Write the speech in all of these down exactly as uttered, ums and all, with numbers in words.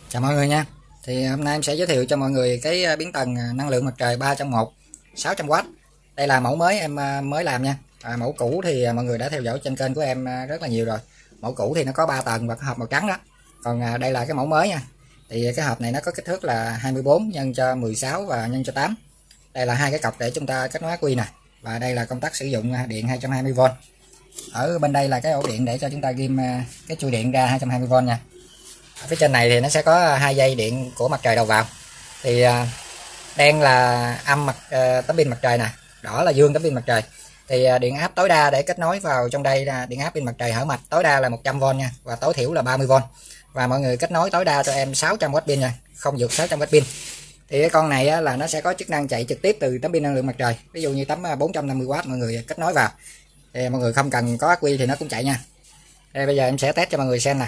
Chào mọi người nha. Thì hôm nay em sẽ giới thiệu cho mọi người cái biến tần năng lượng mặt trời ba trong một sáu trăm oát. Đây là mẫu mới em mới làm nha. À, mẫu cũ thì mọi người đã theo dõi trên kênh của em rất là nhiều rồi. Mẫu cũ thì nó có ba tầng và cái hộp màu trắng đó. Còn đây là cái mẫu mới nha. Thì cái hộp này nó có kích thước là hai mươi bốn nhân cho mười sáu và nhân cho tám. Đây là hai cái cọc để chúng ta kết nối ắc quy nè. Và đây là công tắc sử dụng điện hai trăm hai mươi vôn. Ở bên đây là cái ổ điện để cho chúng ta ghim cái chui điện ra hai trăm hai mươi vôn nha. Ở phía trên này thì nó sẽ có hai dây điện của mặt trời đầu vào. Thì đen là âm mặt tấm pin mặt trời nè, đỏ là dương tấm pin mặt trời. Thì điện áp tối đa để kết nối vào trong đây là điện áp pin mặt trời hở mạch tối đa là một trăm vôn nha, và tối thiểu là ba mươi vôn. Và mọi người kết nối tối đa cho em sáu trăm oát pin nha, không vượt sáu trăm oát pin. Thì cái con này á, là nó sẽ có chức năng chạy trực tiếp từ tấm pin năng lượng mặt trời. Ví dụ như tấm bốn trăm năm mươi oát mọi người kết nối vào thì mọi người không cần có ắc quy thì nó cũng chạy nha. Đây, bây giờ em sẽ test cho mọi người xem nè.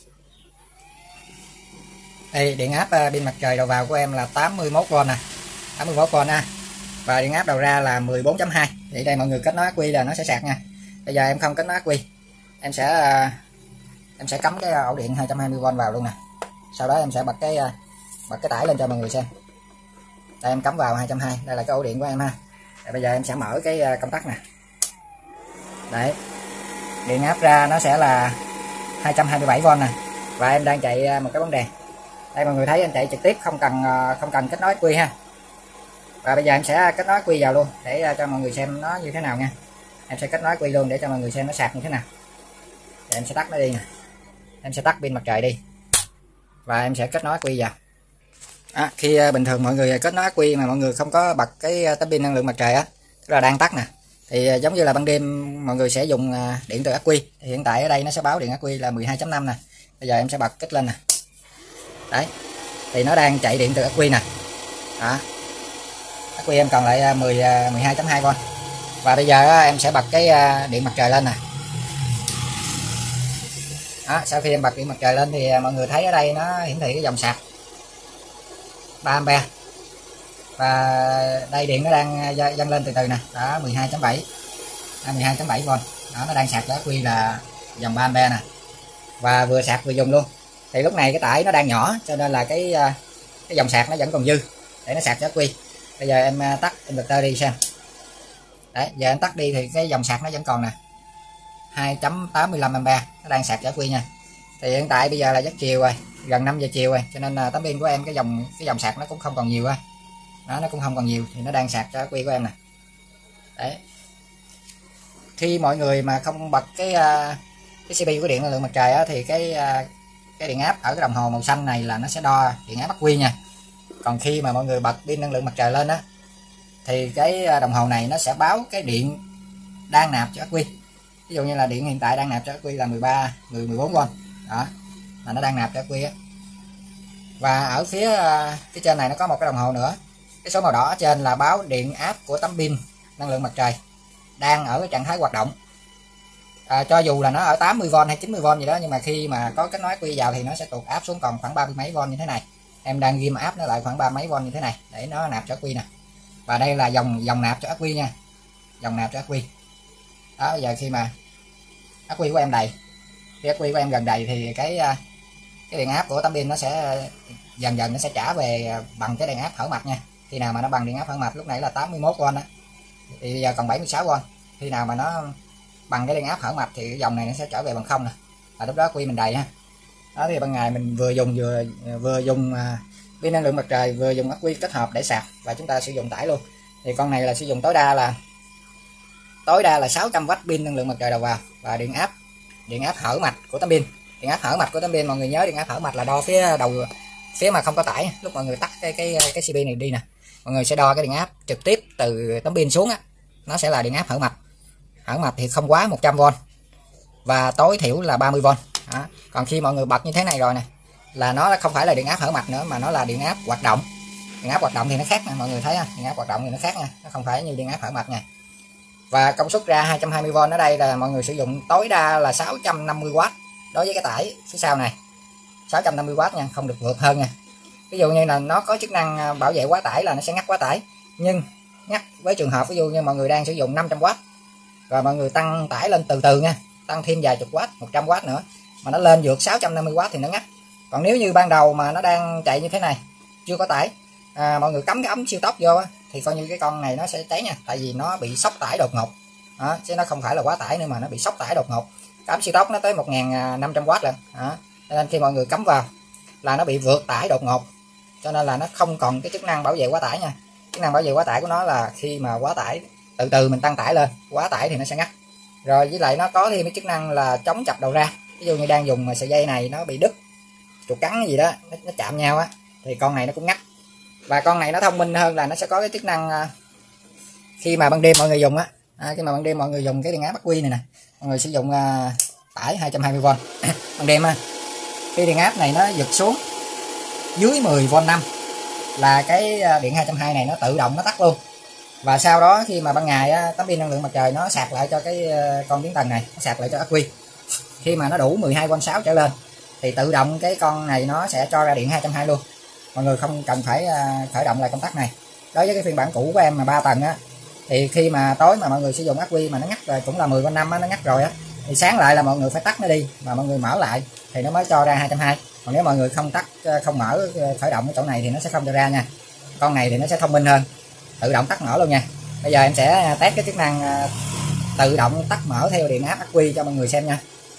Đây, điện áp pin mặt trời đầu vào của em là tám mươi mốt vôn nè, tám mươi mốt vôn ha. Và điện áp đầu ra là mười bốn chấm hai. Thì đây mọi người kết nối ắc quy là nó sẽ sạc nha. Bây giờ em không kết nối ắc quy, em sẽ em sẽ cắm cái ổ điện hai trăm hai mươi vôn vào luôn nè. Sau đó em sẽ bật cái bật cái tải lên cho mọi người xem. Đây, em cắm vào hai trăm hai mươi, đây là cái ổ điện của em ha. Đây, bây giờ em sẽ mở cái công tắc nè. Đấy, điện áp ra nó sẽ là hai trăm hai mươi bảy vôn nè, và em đang chạy một cái bóng đèn. Đây mọi người thấy em chạy trực tiếp, không cần không cần kết nối ắc quy ha. Và bây giờ em sẽ kết nối ắc quy vào luôn để cho mọi người xem nó như thế nào nha. Em sẽ kết nối ắc quy luôn để cho mọi người xem nó sạc như thế nào. Để em sẽ tắt nó đi nè. Em sẽ tắt pin mặt trời đi và em sẽ kết nối ắc quy vào. À, khi bình thường mọi người kết nối ắc quy mà mọi người không có bật cái tấm pin năng lượng mặt trời á, tức là đang tắt nè, thì giống như là ban đêm mọi người sẽ dùng điện từ ắc quy. Thì hiện tại ở đây nó sẽ báo điện ắc quy là mười hai chấm năm nè. Bây giờ em sẽ bật kích lên nè. Đấy, thì nó đang chạy điện từ ắc quy nè. Đó, ắc quy em còn lại mười, mười hai chấm hai vôn. Và bây giờ em sẽ bật cái điện mặt trời lên nè. Đó, sau khi em bật điện mặt trời lên thì mọi người thấy ở đây nó hiển thị cái dòng sạc ba am-pe. Và đây điện nó đang dâng lên từ từ nè. Đó, mười hai chấm bảy, mười hai chấm bảy vôn. Đó, nó đang sạc cho ắc quy là dòng ba am-pe nè. Và vừa sạc vừa dùng luôn. Thì lúc này cái tải nó đang nhỏ cho nên là cái cái dòng sạc nó vẫn còn dư để nó sạc cho ắc quy. Bây giờ em tắt inverter đi xem. Đấy, giờ em tắt đi thì cái dòng sạc nó vẫn còn nè, hai chấm tám mươi lăm am-pe, nó đang sạc cho ắc quy nha. Thì hiện tại bây giờ là giấc chiều rồi, gần năm giờ chiều rồi, cho nên là tấm pin của em cái dòng cái dòng sạc nó cũng không còn nhiều á. Đó, nó cũng không còn nhiều thì nó đang sạc cho ắc quy của em nè. Đấy. Khi mọi người mà không bật cái cái xê pê u của điện năng lượng mặt trời á, thì cái cái điện áp ở cái đồng hồ màu xanh này là nó sẽ đo điện áp ắc quy nha. Còn khi mà mọi người bật pin năng lượng mặt trời lên á, thì cái đồng hồ này nó sẽ báo cái điện đang nạp cho ắc quy. Ví dụ như là điện hiện tại đang nạp cho ắc quy là mười ba, mười, mười bốn vôn. Đó, là nó đang nạp cho ắc quy á. Và ở phía cái trên này nó có một cái đồng hồ nữa. Cái số màu đỏ ở trên là báo điện áp của tấm pin năng lượng mặt trời đang ở cái trạng thái hoạt động. À, cho dù là nó ở tám mươi vôn hay chín mươi vôn gì đó, nhưng mà khi mà có kết nối ắc quy vào thì nó sẽ tụt áp xuống còn khoảng ba mươi mấy vôn như thế này. Em đang ghim áp nó lại khoảng ba mấy vôn như thế này để nó nạp cho ắc quy nè. Và đây là dòng dòng nạp cho ắc quy nha, dòng nạp cho ắc quy. Đó, bây giờ khi mà ắc quy của em đầy, khi ắc quy của em gần đầy thì cái cái điện áp của tấm pin nó sẽ dần dần nó sẽ trả về bằng cái điện áp hở mạch nha. Khi nào mà nó bằng điện áp hở mạch, lúc nãy là tám mươi mốt vôn đó, thì bây giờ còn bảy mươi sáu vôn. Khi nào mà nó bằng cái điện áp hở mạch thì cái dòng này nó sẽ trở về bằng không nè, và lúc đó ắc quy mình đầy ha. Đó, thì ban ngày mình vừa dùng vừa vừa dùng pin năng lượng mặt trời, vừa dùng ắc quy kết hợp để sạc, và chúng ta sử dụng tải luôn. Thì con này là sử dụng tối đa là tối đa là sáu trăm oát pin năng lượng mặt trời đầu vào, và điện áp điện áp hở mạch của tấm pin. Điện áp hở mạch của tấm pin mọi người nhớ, điện áp hở mạch là đo phía đầu, phía mà không có tải. Lúc mọi người tắt cái cái cái xê pê này đi nè, mọi người sẽ đo cái điện áp trực tiếp từ tấm pin xuống á, nó sẽ là điện áp hở mạch. Hở mạch thì không quá một trăm vôn và tối thiểu là ba mươi vôn. Đó. Còn khi mọi người bật như thế này rồi nè, là nó không phải là điện áp hở mạch nữa, mà nó là điện áp hoạt động. Điện áp hoạt động thì nó khác nè, mọi người thấy không? Điện áp hoạt động thì nó khác nha, nó không phải như điện áp hở mạch nha. Và công suất ra hai trăm hai mươi vôn ở đây là mọi người sử dụng tối đa là sáu trăm năm mươi oát đối với cái tải phía sau này, sáu trăm năm mươi oát nha, không được vượt hơn nha. Ví dụ như là nó có chức năng bảo vệ quá tải là nó sẽ ngắt quá tải, nhưng ngắt với trường hợp ví dụ như mọi người đang sử dụng năm trăm oát và mọi người tăng tải lên từ từ nha, tăng thêm vài chục oát, một trăm oát nữa mà nó lên vượt sáu trăm năm mươi oát thì nó ngắt. Còn nếu như ban đầu mà nó đang chạy như thế này, chưa có tải, à, mọi người cắm cái ống siêu tốc vô á, thì coi như cái con này nó sẽ cháy nha, tại vì nó bị sốc tải đột ngột đó, chứ nó không phải là quá tải nữa mà nó bị sốc tải đột ngột. Cái ống siêu tốc nó tới một nghìn năm trăm W lần đó, nên khi mọi người cắm vào là nó bị vượt tải đột ngột, cho nên là nó không còn cái chức năng bảo vệ quá tải nha. Chức năng bảo vệ quá tải của nó là khi mà quá tải từ từ mình tăng tải lên, quá tải thì nó sẽ ngắt. Rồi với lại nó có thêm cái chức năng là chống chập đầu ra, ví dụ như đang dùng mà sợi dây này nó bị đứt, chuột cắn gì đó nó, nó chạm nhau á, thì con này nó cũng ngắt. Và con này nó thông minh hơn là nó sẽ có cái chức năng khi mà ban đêm mọi người dùng á, à, khi mà ban đêm mọi người dùng cái điện áp ắc quy này nè, mọi người sử dụng uh, tải hai trăm hai mươi V ban đêm á, khi điện áp này nó giật xuống dưới mười vôn năm là cái điện hai trăm hai mươi này nó tự động nó tắt luôn. Và sau đó khi mà ban ngày á, tấm pin năng lượng mặt trời nó sạc lại cho cái con biến tần này, nó sạc lại cho ắc quy, khi mà nó đủ mười hai vôn sáu trở lên thì tự động cái con này nó sẽ cho ra điện hai trăm hai mươi luôn, mọi người không cần phải khởi động lại công tắc này. Đối với cái phiên bản cũ của em mà ba tầng á, thì khi mà tối mà mọi người sử dụng ắc quy mà nó ngắt rồi, cũng là mười vôn năm á, nó ngắt rồi á, thì sáng lại là mọi người phải tắt nó đi mà mọi người mở lại thì nó mới cho ra hai trăm hai mươi. Còn nếu mọi người không tắt, không mở khởi động cái chỗ này thì nó sẽ không cho ra nha. Con này thì nó sẽ thông minh hơn, tự động tắt mở luôn nha. Bây giờ em sẽ test cái chức năng tự động tắt mở theo điện áp ắc quy cho mọi người xem nha.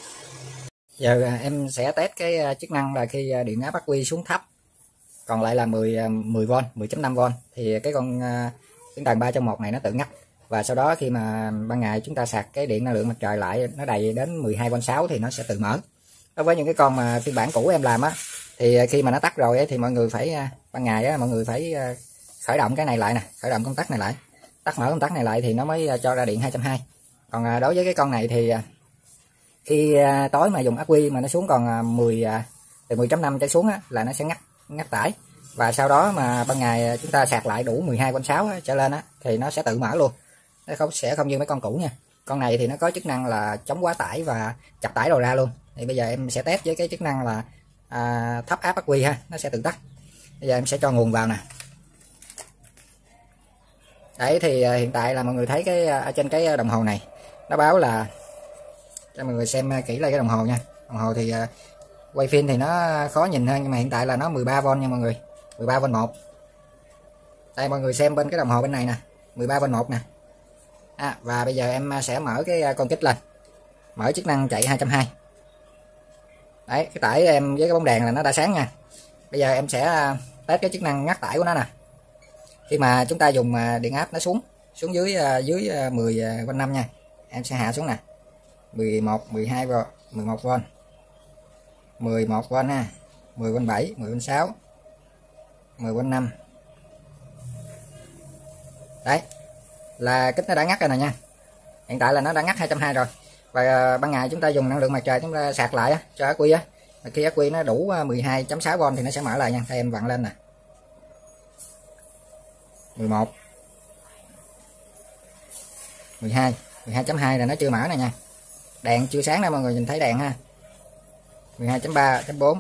Giờ em sẽ test cái chức năng là khi điện áp ắc quy xuống thấp, còn lại là mười mười vôn, mười chấm năm vôn, thì cái con biến tần ba trong một này nó tự ngắt. Và sau đó khi mà ban ngày chúng ta sạc cái điện năng lượng mặt trời lại, nó đầy đến mười hai vôn sáu thì nó sẽ tự mở. Đối với những cái con mà phiên bản cũ em làm á, thì khi mà nó tắt rồi ấy, thì mọi người phải ban ngày á, mọi người phải khởi động cái này lại nè, khởi động công tắc này lại, tắt mở công tắc này lại thì nó mới cho ra điện hai trăm hai mươi. Còn đối với cái con này thì khi tối mà dùng ắc quy mà nó xuống còn mười từ mười chấm năm trở xuống á, là nó sẽ ngắt ngắt tải. Và sau đó mà ban ngày chúng ta sạc lại đủ mười hai vôn sáu trở lên á, thì nó sẽ tự mở luôn, nó không sẽ không như mấy con cũ nha. Con này thì nó có chức năng là chống quá tải và chập tải đầu ra luôn. Thì bây giờ em sẽ test với cái chức năng là à, thấp áp ắc quy ha, nó sẽ tự tắt. Bây giờ em sẽ cho nguồn vào nè. Đấy thì hiện tại là mọi người thấy cái ở trên cái đồng hồ này nó báo là, cho mọi người xem kỹ lại cái đồng hồ nha. Đồng hồ thì quay phim thì nó khó nhìn hơn, nhưng mà hiện tại là nó mười ba vôn nha mọi người, mười ba vôn một. Đây mọi người xem bên cái đồng hồ bên này nè, mười ba vôn một nè. À, và bây giờ em sẽ mở cái con kích lên, mở chức năng chạy hai trăm hai mươi. Đấy, cái tải em với cái bóng đèn là nó đã sáng nha. Bây giờ em sẽ test cái chức năng ngắt tải của nó nè. Khi mà chúng ta dùng điện áp nó xuống xuống dưới dưới mười vôn năm nha, em sẽ hạ xuống nè, mười một, mười hai vôn, mười một vôn, mười một vôn ha, mười vôn bảy, mười vôn sáu, mười vôn năm. Đấy là kích nó đã ngắt rồi nè nha. Hiện tại là nó đã ngắt hai trăm hai mươi rồi. Và ban ngày chúng ta dùng năng lượng mặt trời chúng ta sạc lại á, cho ắc quy á, khi ắc quy nó đủ mười hai chấm sáu vôn thì nó sẽ mở lại nha. Đây em vặn lên nè, mười một, mười hai, mười hai chấm hai là nó chưa mở nè nha. Đèn chưa sáng đâu mọi người nhìn thấy đèn ha. mười hai chấm ba, chấm bốn.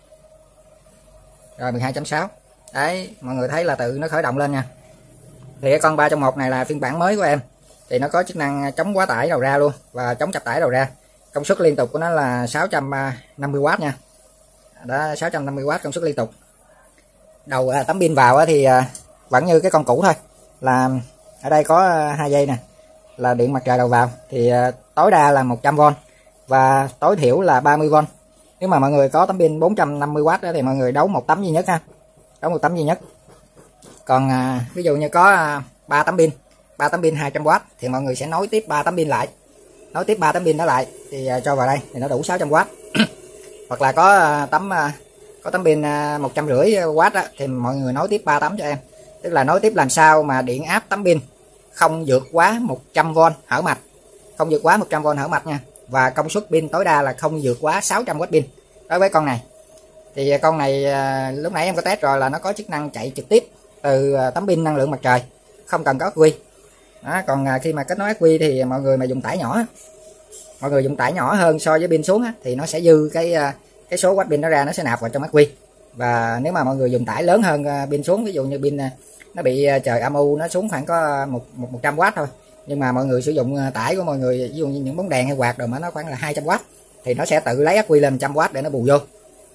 Rồi mười hai chấm sáu. Đấy, mọi người thấy là tự nó khởi động lên nha. Thì cái con ba trong một này là phiên bản mới của em. Thì nó có chức năng chống quá tải đầu ra luôn và chống chập tải đầu ra. Công suất liên tục của nó là sáu trăm năm mươi W nha. Đó, sáu trăm năm mươi W công suất liên tục. Đầu à, tấm pin vào thì à, vẫn như cái con cũ thôi. Là ở đây có hai dây nè, là điện mặt trời đầu vào thì à, tối đa là một trăm vôn và tối thiểu là ba mươi vôn. Nếu mà mọi người có tấm pin bốn trăm năm mươi W đó, thì mọi người đấu một tấm duy nhất ha. Đấu một tấm duy nhất. Còn à, ví dụ như có à, ba tấm pin, ba tấm pin hai trăm W thì mọi người sẽ nối tiếp ba tấm pin lại. Nối tiếp ba tấm pin đó lại thì à, cho vào đây thì nó đủ sáu trăm W. Hoặc là có à, tấm à, có tấm pin à, một trăm rưỡi W đó, thì mọi người nối tiếp ba tấm cho em. Tức là nối tiếp làm sao mà điện áp tấm pin không vượt quá một trăm vôn hở mạch. Không vượt quá một trăm vôn hở mạch nha. Và công suất pin tối đa là không vượt quá sáu trăm W pin. Đối với con này thì con này à, lúc nãy em có test rồi là nó có chức năng chạy trực tiếp từ tấm pin năng lượng mặt trời, không cần có ắc quy. Đó, còn à, khi mà kết nối ắc quy thì mọi người mà dùng tải nhỏ, mọi người dùng tải nhỏ hơn so với pin xuống á, thì nó sẽ dư cái cái số watt pin nó ra, nó sẽ nạp vào trong ắc quy. Và nếu mà mọi người dùng tải lớn hơn pin xuống, ví dụ như pin nó bị trời âm u nó xuống khoảng có một một trăm W thôi, nhưng mà mọi người sử dụng tải của mọi người, ví dụ như những bóng đèn hay quạt rồi mà nó khoảng là hai trăm W, thì nó sẽ tự lấy ắc quy lên một trăm W để nó bù vô.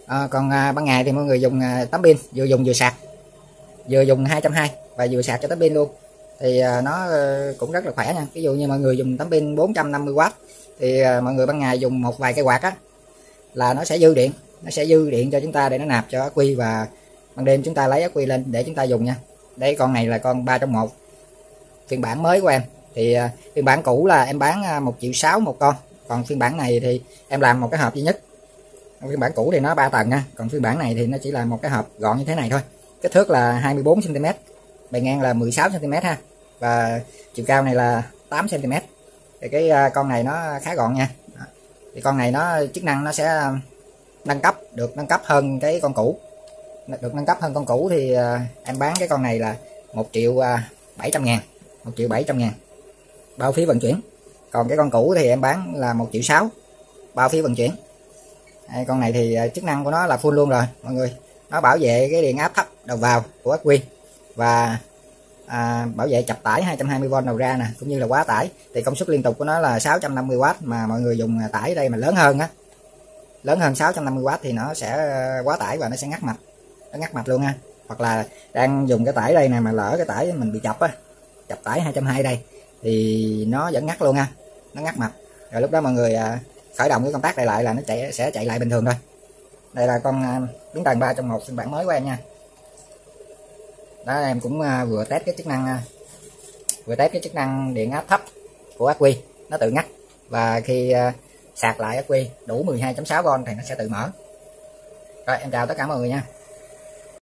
À, còn à, ban ngày thì mọi người dùng à, tấm pin, vừa dùng vừa sạc, vừa dùng hai trăm hai mươi và vừa sạc cho tấm pin luôn, thì à, nó à, cũng rất là khỏe nha. Ví dụ như mọi người dùng tấm pin bốn trăm năm mươi oát thì à, mọi người ban ngày dùng một vài cây quạt á là nó sẽ dư điện, nó sẽ dư điện cho chúng ta để nó nạp cho ắc quy, và ban đêm chúng ta lấy ắc quy lên để chúng ta dùng nha. Đây con này là con ba trong một phiên bản mới của em. Thì à, phiên bản cũ là em bán à, một triệu sáu một con, còn phiên bản này thì em làm một cái hộp duy nhất. Phiên bản cũ thì nó ba tầng nha, còn phiên bản này thì nó chỉ là một cái hộp gọn như thế này thôi. Kích thước là hai mươi bốn xăng ti mét, bề ngang là mười sáu xăng ti mét ha, và chiều cao này là tám xăng ti mét. Thì cái con này nó khá gọn nha. Thì con này nó chức năng nó sẽ nâng cấp, được nâng cấp hơn cái con cũ, được nâng cấp hơn con cũ thì em bán cái con này là một triệu bảy trăm ngàn, một triệu bảy trăm ngàn bao phí vận chuyển. Còn cái con cũ thì em bán là một triệu sáu bao phí vận chuyển. Đây, con này thì chức năng của nó là full luôn rồi mọi người. Nó bảo vệ cái điện áp thấp đầu vào của ắc quy, và à, bảo vệ chập tải hai trăm hai mươi vôn đầu ra nè, cũng như là quá tải. Thì công suất liên tục của nó là sáu trăm năm mươi oát, mà mọi người dùng tải ở đây mà lớn hơn á, lớn hơn sáu trăm năm mươi oát thì nó sẽ quá tải và nó sẽ ngắt mạch, nó ngắt mạch luôn ha. Hoặc là đang dùng cái tải đây nè, mà lỡ cái tải mình bị chập á, chập tải hai trăm hai mươi đây thì nó vẫn ngắt luôn ha, nó ngắt mạch. Rồi lúc đó mọi người à, khởi động cái công tắc này lại là nó chạy sẽ chạy lại bình thường thôi. Đây là con à, biến tần ba trong một phiên bản mới của em nha. Đó, em cũng à, vừa test cái chức năng à, vừa test cái chức năng điện áp thấp của ắc quy, nó tự ngắt, và khi à, sạc lại ắc quy đủ mười hai chấm sáu vôn thì nó sẽ tự mở. Rồi em chào tất cả mọi người nha.